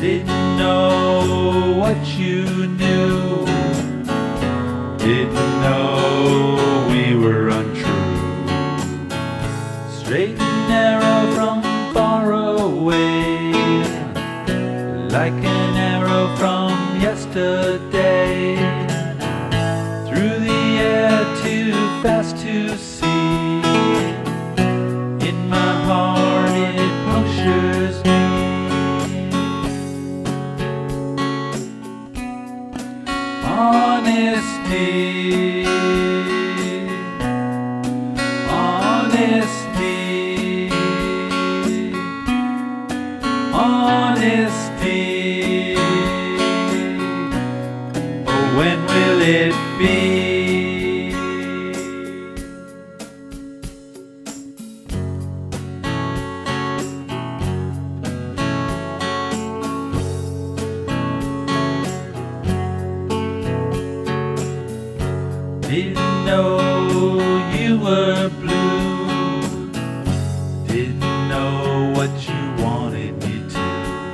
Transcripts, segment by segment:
Didn't know what you knew. Didn't know we were untrue. Straight and narrow from far away, like an arrow from yesterday. Through the air too fast to see. In my heart it punctures me. Honesty, honesty, honesty. Oh, when will it be? Didn't know you were blue. Didn't know what you wanted me to.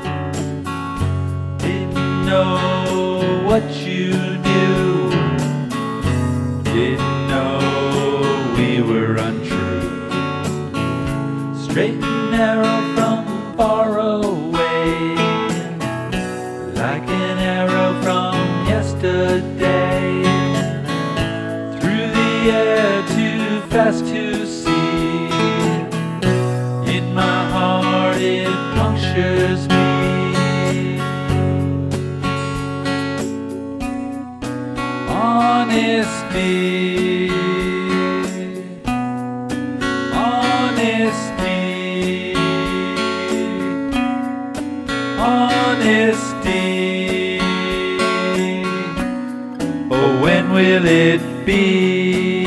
Didn't know what you knew. Didn't know we were untrue. Straight and narrow from far away, like an arrow from yesterday. Air too fast to see. In my heart it punctures me. Honesty, honesty, honesty. Oh, when will it be?